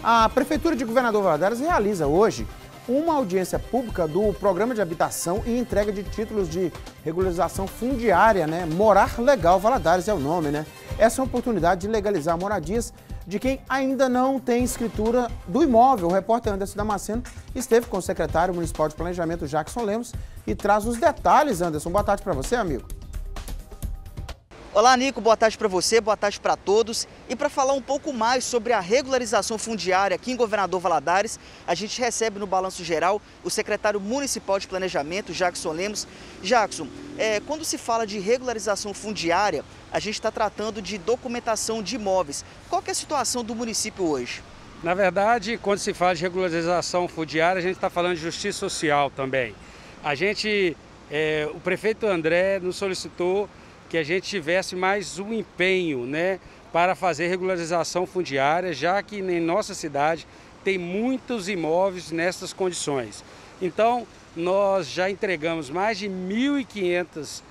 A Prefeitura de Governador Valadares realiza hoje uma audiência pública do Programa de Habitação e Entrega de Títulos de Regularização Fundiária, né? Morar Legal Valadares é o nome, né? Essa é uma oportunidade de legalizar moradias de quem ainda não tem escritura do imóvel. O repórter Anderson Damasceno esteve com o secretário municipal de Planejamento, Jackson Lemos, e traz os detalhes. Anderson, boa tarde para você, amigo. Olá, Nico, boa tarde para você, boa tarde para todos. E para falar um pouco mais sobre a regularização fundiária aqui em Governador Valadares, a gente recebe no Balanço Geral o secretário municipal de Planejamento, Jackson Lemos. Jackson, quando se fala de regularização fundiária, a gente está tratando de documentação de imóveis. Qual que é a situação do município hoje? Na verdade, quando se fala de regularização fundiária, a gente está falando de justiça social também. O prefeito André nos solicitou que a gente tivesse mais um empenho, né, para fazer regularização fundiária, já que em nossa cidade tem muitos imóveis nessas condições. Então, nós já entregamos mais de 1.500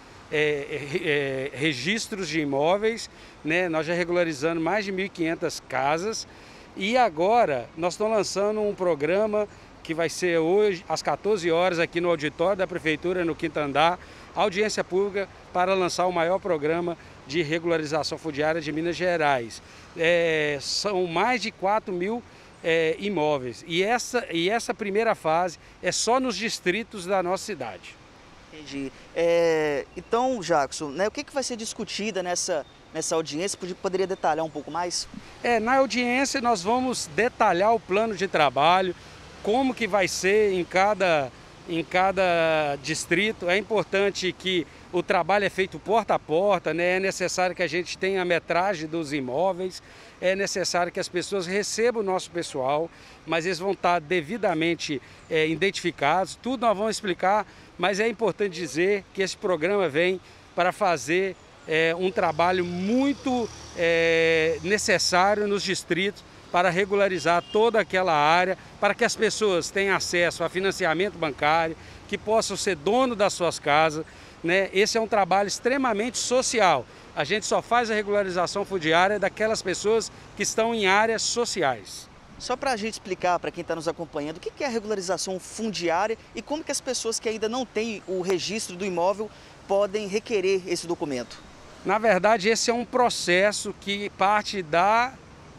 registros de imóveis, né? Nós já regularizamos mais de 1.500 casas e agora nós estamos lançando um programa que vai ser hoje às 14 horas aqui no auditório da Prefeitura, no quinto andar, audiência pública para lançar o maior programa de regularização fundiária de Minas Gerais. São mais de 4.000 imóveis e essa primeira fase é só nos distritos da nossa cidade. Entendi. Então, Jackson, né, o que vai ser discutido nessa audiência? Poderia detalhar um pouco mais? Na audiência nós vamos detalhar o plano de trabalho, como que vai ser em cada distrito. É importante que o trabalho é feito porta a porta, né? É necessário que a gente tenha a metragem dos imóveis, é necessário que as pessoas recebam o nosso pessoal, mas eles vão estar devidamente identificados. Tudo nós vamos explicar, mas é importante dizer que esse programa vem para fazer um trabalho muito necessário nos distritos, para regularizar toda aquela área, para que as pessoas tenham acesso a financiamento bancário, que possam ser dono das suas casas, né? Esse é um trabalho extremamente social. A gente só faz a regularização fundiária daquelas pessoas que estão em áreas sociais. Só para a gente explicar para quem está nos acompanhando, o que é a regularização fundiária e como que as pessoas que ainda não têm o registro do imóvel podem requerer esse documento? Na verdade, esse é um processo que parte da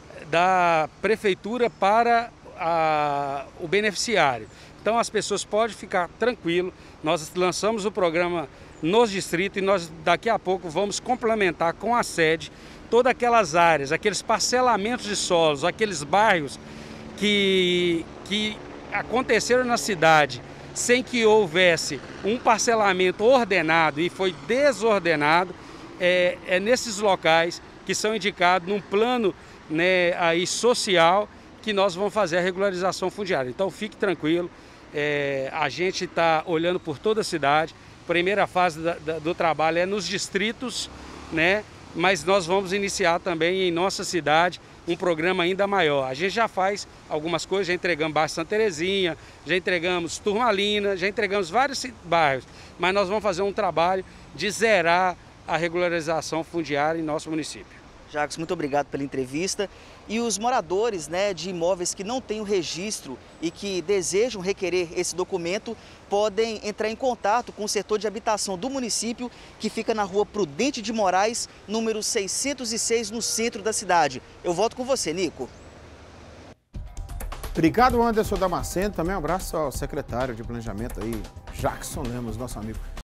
prefeitura para o beneficiário. Então as pessoas podem ficar tranquilos, nós lançamos o programa nos distritos e nós daqui a pouco vamos complementar com a sede todas aquelas áreas, aqueles parcelamentos de solos, aqueles bairros que aconteceram na cidade sem que houvesse um parcelamento ordenado e foi desordenado, nesses locais que são indicados num plano, né, aí social, que nós vamos fazer a regularização fundiária. Então fique tranquilo, a gente está olhando por toda a cidade. Primeira fase do trabalho é nos distritos, né, mas nós vamos iniciar também em nossa cidade um programa ainda maior. A gente já faz algumas coisas, já entregamos bairro Santa Terezinha, já entregamos Turmalina, já entregamos vários bairros, mas nós vamos fazer um trabalho de zerar a regularização fundiária em nosso município. Jackson, muito obrigado pela entrevista. E os moradores, né, de imóveis que não têm o registro e que desejam requerer esse documento podem entrar em contato com o setor de habitação do município, que fica na rua Prudente de Moraes, número 606, no centro da cidade. Eu volto com você, Nico. Obrigado, Anderson Damasceno. Também um abraço ao secretário de Planejamento aí, Jackson Lemos, nosso amigo.